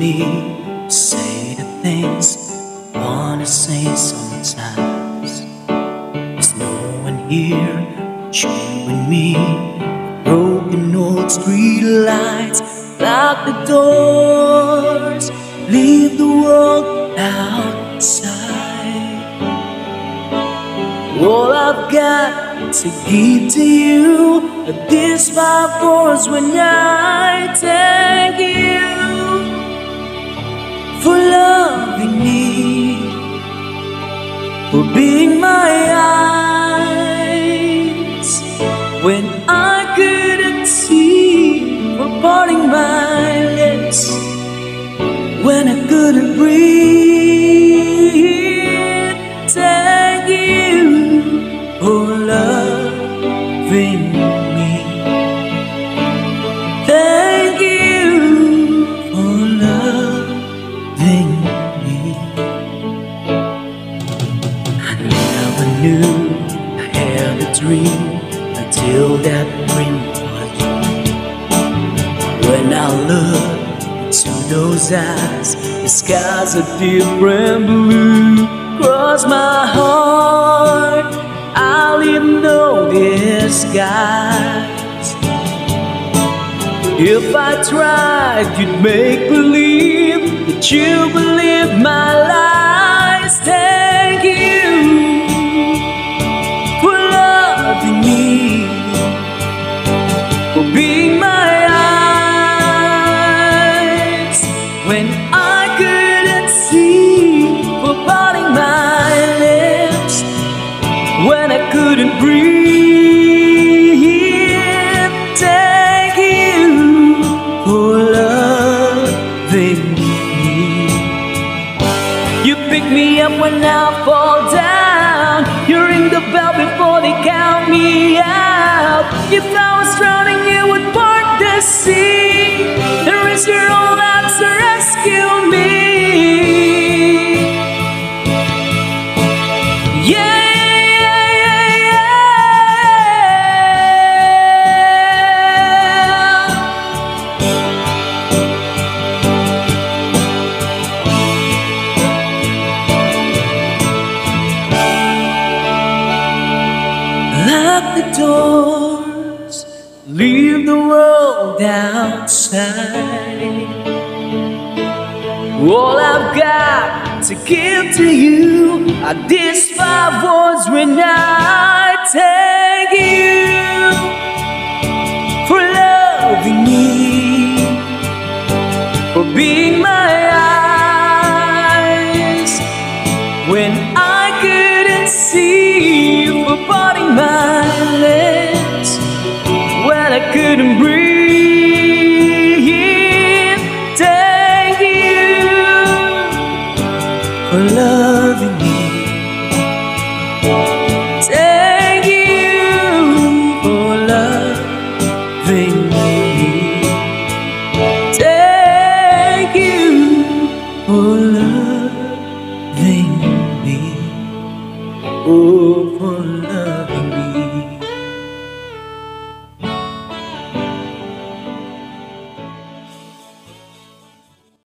need to say the things I wanna say sometimes. There's no one here but you and me. Broken old street lights, lock the doors, leave the world outside. All I've got to give to you are these 5 words when I thank you for loving me, for being my eyes when I couldn't see, for parting my lips when I couldn't breathe. Thank you for loving me. Thank you for loving me. I never knew I had a dream until that dream was you. When I look into those eyes, the sky's a different blue. Cross my heart, I'll leave no disguise. If I tried, you'd make believe that you believe my lies. Thank you for loving me, for being my eyes when I couldn't see, for parting my lips when I couldn't breathe. Thank you for loving me. You pick me up when I fall down, you ring the bell before they count me out. If I was drowning, you would part the sea and raise your own arms to rescue me. Yeah. Lock the doors, leave the world outside. All I've got to give to you are these 5 words when I thank you for loving me, for being my eyes when I couldn't see, for parting my lips when I couldn't breathe. Thank you for love.